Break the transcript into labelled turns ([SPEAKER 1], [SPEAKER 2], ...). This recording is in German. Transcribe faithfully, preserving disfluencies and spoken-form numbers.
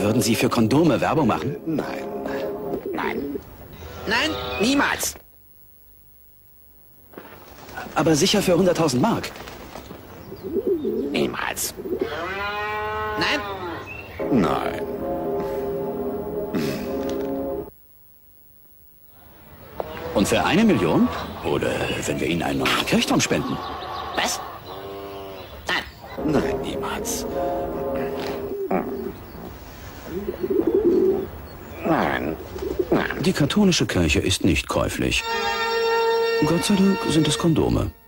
[SPEAKER 1] Würden Sie für Kondome Werbung machen?
[SPEAKER 2] Nein.
[SPEAKER 3] Nein. Nein, niemals.
[SPEAKER 1] Aber sicher für hunderttausend Mark.
[SPEAKER 3] Niemals. Nein.
[SPEAKER 2] Nein.
[SPEAKER 1] Und für eine Million? Oder wenn wir Ihnen einen neuen Kirchturm spenden?
[SPEAKER 3] Was? Nein.
[SPEAKER 2] Nein, niemals. Nein. Nein.
[SPEAKER 1] Die katholische Kirche ist nicht käuflich. Gott sei Dank sind es Kondome.